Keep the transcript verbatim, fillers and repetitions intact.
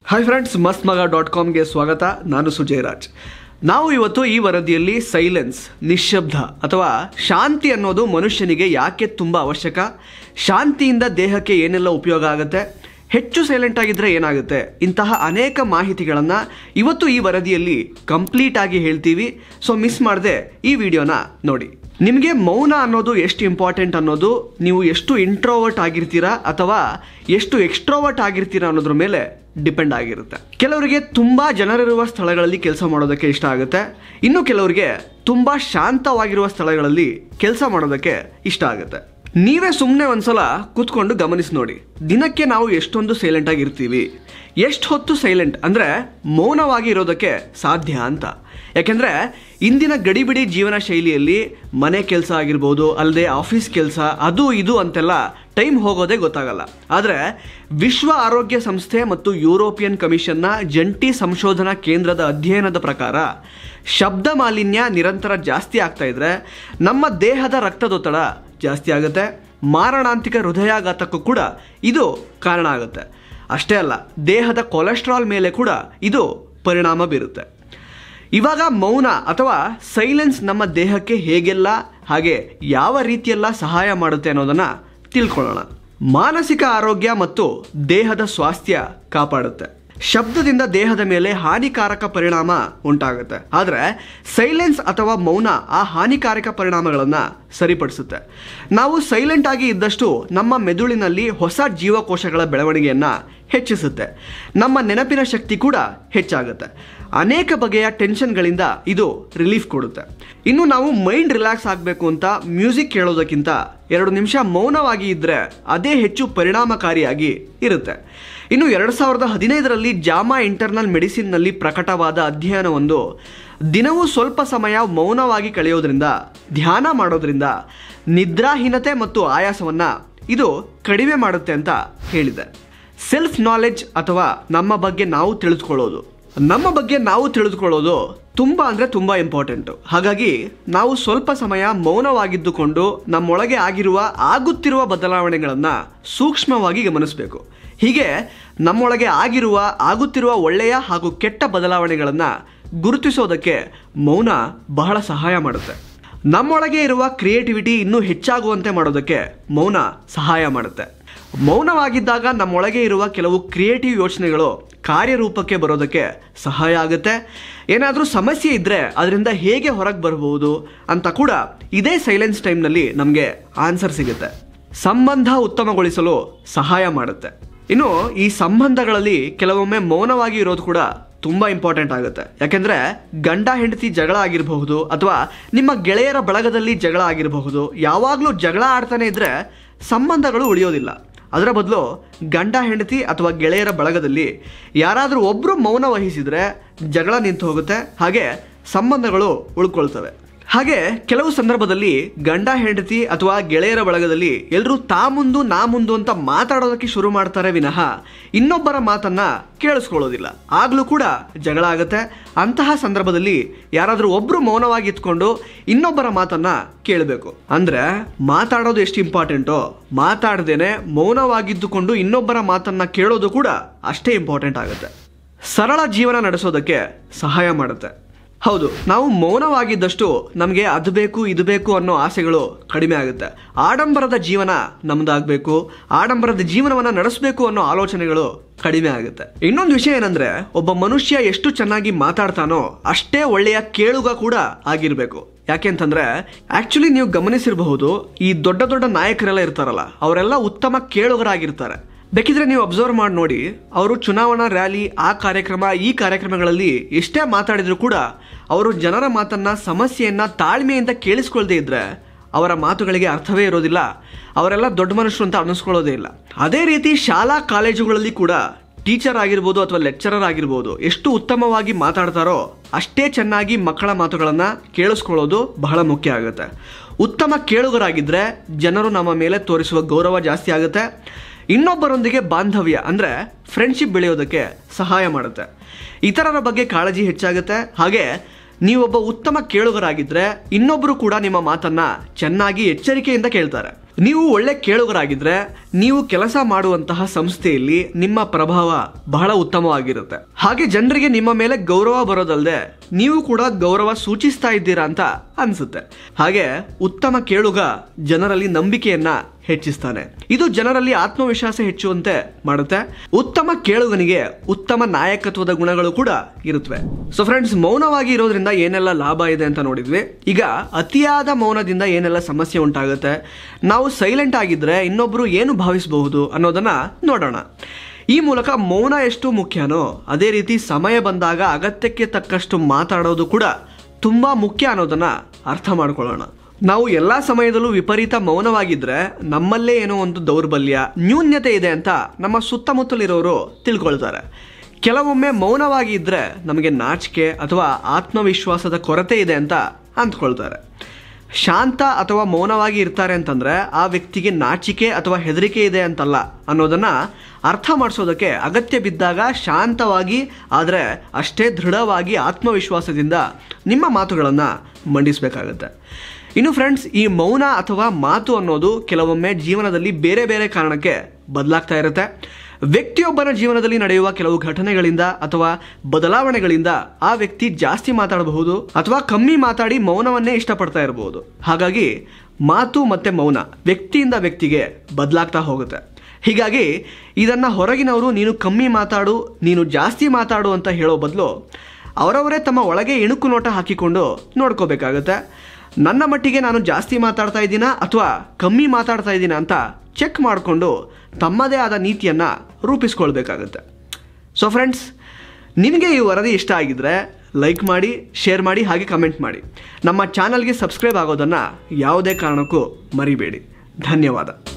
Hi friends, ಮಸ್ತ್ ಮಗ dot ಕಾಮ್ಗೆ ಸ್ವಾಗತ. ನಾನು ಸುಜಯ್ ರಾಜ್. ನಾವು ಇವತ್ತು ಈ ವರದಿಯಲ್ಲಿ ಸೈಲೆನ್ಸ್, ನಿಶ್ಶಬ್ದ ಅಥವಾ ಶಾಂತಿ ಅನ್ನೋದು ಮನುಷ್ಯನಿಗೆ ಯಾಕೆ ತುಂಬ ಅವಶ್ಯಕ, ಶಾಂತಿಯಿಂದ ದೇಹಕ್ಕೆ ಏನೆಲ್ಲ ಉಪಯೋಗ ಆಗುತ್ತೆ, ಹೆಚ್ಚು ಸೈಲೆಂಟ್ ಆಗಿದ್ರೆ ಏನಾಗುತ್ತೆ, ಇಂತಹ ಅನೇಕ ಮಾಹಿತಿಗಳನ್ನು ಇವತ್ತು ಈ ವರದಿಯಲ್ಲಿ ಕಂಪ್ಲೀಟ್ ಆಗಿ ಹೇಳ್ತೀವಿ. ಸೊ ಮಿಸ್ ಮಾಡದೆ ಈ ವಿಡಿಯೋನ ನೋಡಿ. ನಿಮಗೆ ಮೌನ ಅನ್ನೋದು ಎಷ್ಟು ಇಂಪಾರ್ಟೆಂಟ್ ಅನ್ನೋದು ನೀವು ಎಷ್ಟು ಇಂಟ್ರೋವರ್ಟ್ ಆಗಿರ್ತೀರಾ ಅಥವಾ ಎಷ್ಟು ಎಕ್ಸ್ಟ್ರೋವರ್ಟ್ ಆಗಿರ್ತೀರಾ ಅನ್ನೋದ್ರ ಮೇಲೆ ಡಿಪೆಂಡ್ ಆಗಿರುತ್ತೆ. ಕೆಲವರಿಗೆ ತುಂಬ ಜನರಿರುವ ಸ್ಥಳಗಳಲ್ಲಿ ಕೆಲಸ ಮಾಡೋದಕ್ಕೆ ಇಷ್ಟ ಆಗುತ್ತೆ, ಇನ್ನು ಕೆಲವರಿಗೆ ತುಂಬ ಶಾಂತವಾಗಿರುವ ಸ್ಥಳಗಳಲ್ಲಿ ಕೆಲಸ ಮಾಡೋದಕ್ಕೆ ಇಷ್ಟ ಆಗುತ್ತೆ. ನೀವೇ ಸುಮ್ಮನೆ ಒಂದ್ಸಲ ಕೂತ್ಕೊಂಡು ಗಮನಿಸಿ ನೋಡಿ, ದಿನಕ್ಕೆ ನಾವು ಎಷ್ಟೊಂದು ಸೈಲೆಂಟ್ ಆಗಿರ್ತೀವಿ, ಎಷ್ಟು ಹೊತ್ತು ಸೈಲೆಂಟ್ ಅಂದರೆ ಮೌನವಾಗಿ ಇರೋದಕ್ಕೆ ಸಾಧ್ಯ ಅಂತ. ಯಾಕೆಂದರೆ ಇಂದಿನ ಗಡಿಬಿಡಿ ಜೀವನ ಶೈಲಿಯಲ್ಲಿ ಮನೆ ಕೆಲಸ ಆಗಿರ್ಬೋದು, ಅಲ್ಲದೆ ಆಫೀಸ್ ಕೆಲಸ, ಅದು ಇದು ಅಂತೆಲ್ಲ ಟೈಮ್ ಹೋಗೋದೇ ಗೊತ್ತಾಗಲ್ಲ. ಆದರೆ ವಿಶ್ವ ಆರೋಗ್ಯ ಸಂಸ್ಥೆ ಮತ್ತು ಯುರೋಪಿಯನ್ ಕಮಿಷನ್ನ ಜಂಟಿ ಸಂಶೋಧನಾ ಕೇಂದ್ರದ ಅಧ್ಯಯನದ ಪ್ರಕಾರ ಶಬ್ದ ಮಾಲಿನ್ಯ ನಿರಂತರ ಜಾಸ್ತಿ ಆಗ್ತಾ ಇದ್ರೆ ನಮ್ಮ ದೇಹದ ರಕ್ತದೊತ್ತಡ ಜಾಸ್ತಿ ಆಗುತ್ತೆ, ಮಾರಣಾಂತಿಕ ಹೃದಯಾಘಾತಕ್ಕೂ ಕೂಡ ಇದು ಕಾರಣ ಆಗುತ್ತೆ. ಅಷ್ಟೇ ಅಲ್ಲ, ದೇಹದ ಕೊಲೆಸ್ಟ್ರಾಲ್ ಮೇಲೆ ಕೂಡ ಇದು ಪರಿಣಾಮ ಬೀರುತ್ತೆ. ಇವಾಗ ಮೌನ ಅಥವಾ ಸೈಲೆನ್ಸ್ ನಮ್ಮ ದೇಹಕ್ಕೆ ಹೇಗೆಲ್ಲ ಹಾಗೆ ಯಾವ ರೀತಿಯೆಲ್ಲ ಸಹಾಯ ಮಾಡುತ್ತೆ ಅನ್ನೋದನ್ನ ತಿಳ್ಕೊಳ್ಳೋಣ. ಮಾನಸಿಕ ಆರೋಗ್ಯ ಮತ್ತು ದೇಹದ ಸ್ವಾಸ್ಥ್ಯ ಕಾಪಾಡುತ್ತೆ. ಶಬ್ದದಿಂದ ದೇಹದ ಮೇಲೆ ಹಾನಿಕಾರಕ ಪರಿಣಾಮ ಉಂಟಾಗುತ್ತೆ, ಆದರೆ ಸೈಲೆನ್ಸ್ ಅಥವಾ ಮೌನ ಆ ಹಾನಿಕಾರಕ ಪರಿಣಾಮಗಳನ್ನು ಸರಿಪಡಿಸುತ್ತೆ. ನಾವು ಸೈಲೆಂಟ್ ಆಗಿ ಇದ್ದಷ್ಟು ನಮ್ಮ ಮೆದುಳಿನಲ್ಲಿ ಹೊಸ ಜೀವಕೋಶಗಳ ಬೆಳವಣಿಗೆಯನ್ನು ಹೆಚ್ಚಿಸುತ್ತೆ, ನಮ್ಮ ನೆನಪಿನ ಶಕ್ತಿ ಕೂಡ ಹೆಚ್ಚಾಗುತ್ತೆ, ಅನೇಕ ಬಗೆಯ ಟೆನ್ಷನ್ಗಳಿಂದ ಇದು ರಿಲೀಫ್ ಕೊಡುತ್ತೆ. ಇನ್ನು ನಾವು ಮೈಂಡ್ ರಿಲ್ಯಾಕ್ಸ್ ಆಗಬೇಕು ಅಂತ ಮ್ಯೂಸಿಕ್ ಕೇಳೋದಕ್ಕಿಂತ ಎರಡು ನಿಮಿಷ ಮೌನವಾಗಿ ಇದ್ದರೆ ಅದೇ ಹೆಚ್ಚು ಪರಿಣಾಮಕಾರಿಯಾಗಿ ಇರುತ್ತೆ. ಇನ್ನು ಎರಡು ಸಾವಿರದ ಹದಿನೈದರಲ್ಲಿ ಜಾಮಾ ಇಂಟರ್ನಲ್ ಮೆಡಿಸಿನ್ನಲ್ಲಿ ಪ್ರಕಟವಾದ ಅಧ್ಯಯನವೊಂದು ದಿನವೂ ಸ್ವಲ್ಪ ಸಮಯ ಮೌನವಾಗಿ ಕಳೆಯೋದ್ರಿಂದ, ಧ್ಯಾನ ಮಾಡೋದ್ರಿಂದ ನಿದ್ರಾಹೀನತೆ ಮತ್ತು ಆಯಾಸವನ್ನು ಇದು ಕಡಿಮೆ ಮಾಡುತ್ತೆ ಅಂತ ಹೇಳಿದೆ. ಸೆಲ್ಫ್ ನಾಲೆಡ್ಜ್ ಅಥವಾ ನಮ್ಮ ಬಗ್ಗೆ ನಾವು ತಿಳಿದುಕೊಳ್ಳೋದು ನಮ್ಮ ಬಗ್ಗೆ ನಾವು ತಿಳಿದುಕೊಳ್ಳೋದು ತುಂಬ ಅಂದರೆ ತುಂಬ ಇಂಪಾರ್ಟೆಂಟು. ಹಾಗಾಗಿ ನಾವು ಸ್ವಲ್ಪ ಸಮಯ ಮೌನವಾಗಿದ್ದುಕೊಂಡು ನಮ್ಮೊಳಗೆ ಆಗಿರುವ ಆಗುತ್ತಿರುವ ಬದಲಾವಣೆಗಳನ್ನು ಸೂಕ್ಷ್ಮವಾಗಿ ಗಮನಿಸಬೇಕು. ಹೀಗೆ ನಮ್ಮೊಳಗೆ ಆಗಿರುವ ಆಗುತ್ತಿರುವ ಒಳ್ಳೆಯ ಹಾಗೂ ಕೆಟ್ಟ ಬದಲಾವಣೆಗಳನ್ನು ಗುರುತಿಸೋದಕ್ಕೆ ಮೌನ ಬಹಳ ಸಹಾಯ ಮಾಡುತ್ತೆ. ನಮ್ಮೊಳಗೆ ಇರುವ ಕ್ರಿಯೇಟಿವಿಟಿ ಇನ್ನೂ ಹೆಚ್ಚಾಗುವಂತೆ ಮಾಡೋದಕ್ಕೆ ಮೌನ ಸಹಾಯ ಮಾಡುತ್ತೆ. ಮೌನವಾಗಿದ್ದಾಗ ನಮ್ಮೊಳಗೆ ಇರುವ ಕೆಲವು ಕ್ರಿಯೇಟಿವ್ ಯೋಚನೆಗಳು ಕಾರ್ಯರೂಪಕ್ಕೆ ಬರೋದಕ್ಕೆ ಸಹಾಯ ಆಗುತ್ತೆ. ಏನಾದರೂ ಸಮಸ್ಯೆ ಇದ್ದರೆ ಅದರಿಂದ ಹೇಗೆ ಹೊರಗೆ ಬರಬಹುದು ಅಂತ ಕೂಡ ಇದೇ ಸೈಲೆನ್ಸ್ ಟೈಮ್ನಲ್ಲಿ ನಮಗೆ ಆನ್ಸರ್ ಸಿಗುತ್ತೆ. ಸಂಬಂಧ ಉತ್ತಮಗೊಳಿಸಲು ಸಹಾಯ ಮಾಡುತ್ತೆ. ಇನ್ನು ಈ ಸಂಬಂಧಗಳಲ್ಲಿ ಕೆಲವೊಮ್ಮೆ ಮೌನವಾಗಿ ಇರೋದು ಕೂಡ ತುಂಬ ಇಂಪಾರ್ಟೆಂಟ್ ಆಗುತ್ತೆ. ಯಾಕೆಂದರೆ ಗಂಡ ಹೆಂಡತಿ ಜಗಳ ಆಗಿರಬಹುದು ಅಥವಾ ನಿಮ್ಮ ಗೆಳೆಯರ ಬಳಗದಲ್ಲಿ ಜಗಳ ಆಗಿರಬಹುದು, ಯಾವಾಗಲೂ ಜಗಳ ಆಡ್ತಾನೆ ಇದ್ದರೆ ಸಂಬಂಧಗಳು ಉಳಿಯೋದಿಲ್ಲ. ಅದರ ಬದಲು ಗಂಡ ಹೆಂಡತಿ ಅಥವಾ ಗೆಳೆಯರ ಬಳಗದಲ್ಲಿ ಯಾರಾದರೂ ಒಬ್ಬರು ಮೌನ ವಹಿಸಿದರೆ ಜಗಳ ನಿಂತು ಹೋಗುತ್ತೆ, ಹಾಗೆ ಸಂಬಂಧಗಳು ಉಳ್ಕೊಳ್ತವೆ. ಹಾಗೆ ಕೆಲವು ಸಂದರ್ಭದಲ್ಲಿ ಗಂಡ ಹೆಂಡತಿ ಅಥವಾ ಗೆಳೆಯರ ಬಳಗದಲ್ಲಿ ಎಲ್ಲರೂ ತಾ ಮುಂದು ನಾ ಮುಂದು ಅಂತ ಮಾತಾಡೋದಕ್ಕೆ ಶುರು ಮಾಡ್ತಾರೆ ವಿನಃ ಇನ್ನೊಬ್ಬರ ಮಾತನ್ನ ಕೇಳಿಸ್ಕೊಳ್ಳೋದಿಲ್ಲ. ಆಗಲೂ ಕೂಡ ಜಗಳ ಆಗುತ್ತೆ. ಅಂತಹ ಸಂದರ್ಭದಲ್ಲಿ ಯಾರಾದರೂ ಒಬ್ರು ಮೌನವಾಗಿ ಇತ್ಕೊಂಡು ಇನ್ನೊಬ್ಬರ ಮಾತನ್ನ ಕೇಳಬೇಕು. ಅಂದ್ರೆ ಮಾತಾಡೋದು ಎಷ್ಟು ಇಂಪಾರ್ಟೆಂಟೋ, ಮಾತಾಡದೇನೆ ಮೌನವಾಗಿದ್ದುಕೊಂಡು ಇನ್ನೊಬ್ಬರ ಮಾತನ್ನ ಕೇಳೋದು ಕೂಡ ಅಷ್ಟೇ ಇಂಪಾರ್ಟೆಂಟ್ ಆಗುತ್ತೆ. ಸರಳ ಜೀವನ ನಡೆಸೋದಕ್ಕೆ ಸಹಾಯ ಮಾಡುತ್ತೆ. ಹೌದು, ನಾವು ಮೌನವಾಗಿದ್ದಷ್ಟು ನಮಗೆ ಅದು ಬೇಕು ಇದು ಬೇಕು ಅನ್ನೋ ಆಸೆಗಳು ಕಡಿಮೆ ಆಗುತ್ತೆ. ಆಡಂಬರದ ಜೀವನ ನಮ್ದಾಗಬೇಕು, ಆಡಂಬರದ ಜೀವನವನ್ನು ನಡೆಸಬೇಕು ಅನ್ನೋ ಆಲೋಚನೆಗಳು ಕಡಿಮೆ ಆಗುತ್ತೆ. ಇನ್ನೊಂದು ವಿಷಯ ಏನಂದ್ರೆ, ಒಬ್ಬ ಮನುಷ್ಯ ಎಷ್ಟು ಚೆನ್ನಾಗಿ ಮಾತಾಡ್ತಾನೋ ಅಷ್ಟೇ ಒಳ್ಳೆಯ ಕೇಳುಗ ಕೂಡ ಆಗಿರಬೇಕು. ಯಾಕೆಂತಂದ್ರೆ ಆಕ್ಚುಲಿ ನೀವು ಗಮನಿಸಿರಬಹುದು, ಈ ದೊಡ್ಡ ದೊಡ್ಡ ನಾಯಕರೆಲ್ಲ ಇರ್ತಾರಲ್ಲ, ಅವರೆಲ್ಲ ಉತ್ತಮ ಕೇಳುಗರಾಗಿರ್ತಾರೆ. ಬೇಕಿದ್ರೆ ನೀವು ಅಬ್ಸರ್ವ್ ಮಾಡಿ ನೋಡಿ, ಅವರು ಚುನಾವಣಾ ರ್ಯಾಲಿ, ಆ ಕಾರ್ಯಕ್ರಮ ಈ ಕಾರ್ಯಕ್ರಮಗಳಲ್ಲಿ ಎಷ್ಟೇ ಮಾತಾಡಿದ್ರು ಕೂಡ ಅವರು ಜನರ ಮಾತನ್ನ, ಸಮಸ್ಯೆಯನ್ನ ತಾಳ್ಮೆಯಿಂದ ಕೇಳಿಸ್ಕೊಳ್ದೇ ಇದ್ರೆ ಅವರ ಮಾತುಗಳಿಗೆ ಅರ್ಥವೇ ಇರೋದಿಲ್ಲ. ಅವರೆಲ್ಲ ದೊಡ್ಡ ಮನುಷ್ಯರು ಅಂತ ಅನ್ನಿಸ್ಕೊಳ್ಳೋದೇ ಇಲ್ಲ. ಅದೇ ರೀತಿ ಶಾಲಾ ಕಾಲೇಜುಗಳಲ್ಲಿ ಕೂಡ ಟೀಚರ್ ಆಗಿರ್ಬೋದು ಅಥವಾ ಲೆಕ್ಚರರ್ ಆಗಿರ್ಬೋದು ಎಷ್ಟು ಉತ್ತಮವಾಗಿ ಮಾತಾಡ್ತಾರೋ ಅಷ್ಟೇ ಚೆನ್ನಾಗಿ ಮಕ್ಕಳ ಮಾತುಗಳನ್ನು ಕೇಳಿಸ್ಕೊಳ್ಳೋದು ಬಹಳ ಮುಖ್ಯ ಆಗುತ್ತೆ. ಉತ್ತಮ ಕೇಳುಗರಾಗಿದ್ದರೆ ಜನರು ನಮ್ಮ ಮೇಲೆ ತೋರಿಸುವ ಗೌರವ ಜಾಸ್ತಿ ಆಗುತ್ತೆ. ಇನ್ನೊಬ್ಬರೊಂದಿಗೆ ಬಾಂಧವ್ಯ ಅಂದರೆ ಫ್ರೆಂಡ್ಶಿಪ್ ಬೆಳೆಯೋದಕ್ಕೆ ಸಹಾಯ ಮಾಡುತ್ತೆ. ಇತರರ ಬಗ್ಗೆ ಕಾಳಜಿ ಹೆಚ್ಚಾಗುತ್ತೆ. ಹಾಗೆ ನೀವೊಬ್ಬ ಉತ್ತಮ ಕೇಳುಗರಾಗಿದ್ದರೆ ಇನ್ನೊಬ್ಬರು ಕೂಡ ನಿಮ್ಮ ಮಾತನ್ನ ಚೆನ್ನಾಗಿ ಎಚ್ಚರಿಕೆಯಿಂದ ಕೇಳ್ತಾರೆ. ನೀವು ಒಳ್ಳೆ ಕೇಳುಗರಾಗಿದ್ದರೆ ನೀವು ಕೆಲಸ ಮಾಡುವಂತಹ ಸಂಸ್ಥೆಯಲ್ಲಿ ನಿಮ್ಮ ಪ್ರಭಾವ ಬಹಳ ಉತ್ತಮವಾಗಿರುತ್ತೆ. ಹಾಗೆ ಜನರಿಗೆ ನಿಮ್ಮ ಮೇಲೆ ಗೌರವ ಬರೋದಲ್ಲದೆ ನೀವು ಕೂಡ ಗೌರವ ಸೂಚಿಸ್ತಾ ಇದ್ದೀರಾ ಅಂತ ಅನ್ಸುತ್ತೆ. ಹಾಗೆ ಉತ್ತಮ ಕೇಳುಗ ಜನರಲ್ಲಿ ನಂಬಿಕೆಯನ್ನ ಹೆಚ್ಚಿಸ್ತಾನೆ. ಇದು ಜನರಲ್ಲಿ ಆತ್ಮವಿಶ್ವಾಸ ಹೆಚ್ಚುವಂತೆ ಮಾಡುತ್ತೆ. ಉತ್ತಮ ಕೇಳುಗನಿಗೆ ಉತ್ತಮ ನಾಯಕತ್ವದ ಗುಣಗಳು ಕೂಡ ಇರುತ್ತವೆ. ಸೊ ಫ್ರೆಂಡ್ಸ್, ಮೌನವಾಗಿ ಇರೋದ್ರಿಂದ ಏನೆಲ್ಲ ಲಾಭ ಇದೆ ಅಂತ ನೋಡಿದ್ವಿ. ಈಗ ಅತಿಯಾದ ಮೌನದಿಂದ ಏನೆಲ್ಲ ಸಮಸ್ಯೆ ಉಂಟಾಗುತ್ತೆ, ನಾವು ಸೈಲೆಂಟ್ ಆಗಿದ್ರೆ ಇನ್ನೊಬ್ರು ಏನು ಭಾವಿಸಬಹುದು ಅನ್ನೋದನ್ನ ನೋಡೋಣ. ಈ ಮೂಲಕ ಮೌನ ಎಷ್ಟು ಮುಖ್ಯನೋ ಅದೇ ರೀತಿ ಸಮಯ ಬಂದಾಗ ಅಗತ್ಯಕ್ಕೆ ತಕ್ಕಷ್ಟು ಮಾತಾಡೋದು ಕೂಡ ತುಂಬಾ ಮುಖ್ಯ ಅನ್ನೋದನ್ನ ಅರ್ಥ ಮಾಡ್ಕೊಳ್ಳೋಣ. ನಾವು ಎಲ್ಲ ಸಮಯದಲ್ಲೂ ವಿಪರೀತ ಮೌನವಾಗಿದ್ರೆ ನಮ್ಮಲ್ಲೇ ಏನೋ ಒಂದು ದೌರ್ಬಲ್ಯ, ನ್ಯೂನ್ಯತೆ ಇದೆ ಅಂತ ನಮ್ಮ ಸುತ್ತಮುತ್ತಲಿರೋರು ತಿಳ್ಕೊಳ್ತಾರೆ. ಕೆಲವೊಮ್ಮೆ ಮೌನವಾಗಿ ಇದ್ರೆ ನಮಗೆ ನಾಚಿಕೆ ಅಥವಾ ಆತ್ಮವಿಶ್ವಾಸದ ಕೊರತೆ ಇದೆ ಅಂತ ಅಂದ್ಕೊಳ್ತಾರೆ. ಶಾಂತ ಅಥವಾ ಮೌನವಾಗಿ ಇರ್ತಾರೆ ಅಂತಂದ್ರೆ ಆ ವ್ಯಕ್ತಿಗೆ ನಾಚಿಕೆ ಅಥವಾ ಹೆದರಿಕೆ ಇದೆ ಅಂತಲ್ಲ ಅನ್ನೋದನ್ನ ಅರ್ಥ ಮಾಡಿಸೋದಕ್ಕೆ ಅಗತ್ಯ ಬಿದ್ದಾಗ ಶಾಂತವಾಗಿ ಆದರೆ ಅಷ್ಟೇ ದೃಢವಾಗಿ ಆತ್ಮವಿಶ್ವಾಸದಿಂದ ನಿಮ್ಮ ಮಾತುಗಳನ್ನು ಮಂಡಿಸಬೇಕಾಗತ್ತೆ. ಇನ್ನು ಫ್ರೆಂಡ್ಸ್, ಈ ಮೌನ ಅಥವಾ ಮಾತು ಅನ್ನೋದು ಕೆಲವೊಮ್ಮೆ ಜೀವನದಲ್ಲಿ ಬೇರೆ ಬೇರೆ ಕಾರಣಕ್ಕೆ ಬದಲಾಗ್ತಾ ಇರುತ್ತೆ. ವ್ಯಕ್ತಿಯೊಬ್ಬನ ಜೀವನದಲ್ಲಿ ನಡೆಯುವ ಕೆಲವು ಘಟನೆಗಳಿಂದ ಅಥವಾ ಬದಲಾವಣೆಗಳಿಂದ ಆ ವ್ಯಕ್ತಿ ಜಾಸ್ತಿ ಮಾತಾಡಬಹುದು ಅಥವಾ ಕಮ್ಮಿ ಮಾತಾಡಿ ಮೌನವನ್ನೇ ಇಷ್ಟಪಡ್ತಾ ಇರಬಹುದು. ಹಾಗಾಗಿ ಮಾತು ಮತ್ತೆ ಮೌನ ವ್ಯಕ್ತಿಯಿಂದ ವ್ಯಕ್ತಿಗೆ ಬದಲಾಗ್ತಾ ಹೋಗುತ್ತೆ. ಹೀಗಾಗಿ ಇದನ್ನ ಹೊರಗಿನವರು ನೀನು ಕಮ್ಮಿ ಮಾತಾಡು, ನೀನು ಜಾಸ್ತಿ ಮಾತಾಡು ಅಂತ ಹೇಳೋ ಬದಲು ಅವರವರೇ ತಮ್ಮ ಒಳಗೆ ಇಣುಕು ನೋಟ ಹಾಕಿಕೊಂಡು ನೋಡ್ಕೋಬೇಕಾಗತ್ತೆ. ನನ್ನ ಮಟ್ಟಿಗೆ ನಾನು ಜಾಸ್ತಿ ಮಾತಾಡ್ತಾ ಇದ್ದೀನಾ ಅಥವಾ ಕಮ್ಮಿ ಮಾತಾಡ್ತಾ ಇದ್ದೀನಾ ಅಂತ ಚೆಕ್ ಮಾಡಿಕೊಂಡು ತಮ್ಮದೇ ಆದ ನೀತಿಯನ್ನು ರೂಪಿಸ್ಕೊಳ್ಬೇಕಾಗತ್ತೆ. ಸೊ ಫ್ರೆಂಡ್ಸ್, ನಿಮಗೆ ಈ ವರದಿ ಇಷ್ಟ ಆಗಿದ್ರೆ ಲೈಕ್ ಮಾಡಿ, ಶೇರ್ ಮಾಡಿ, ಹಾಗೆ ಕಮೆಂಟ್ ಮಾಡಿ. ನಮ್ಮ ಚಾನಲ್ಗೆ ಸಬ್ಸ್ಕ್ರೈಬ್ ಆಗೋದನ್ನು ಯಾವುದೇ ಕಾರಣಕ್ಕೂ ಮರಿಬೇಡಿ. ಧನ್ಯವಾದ.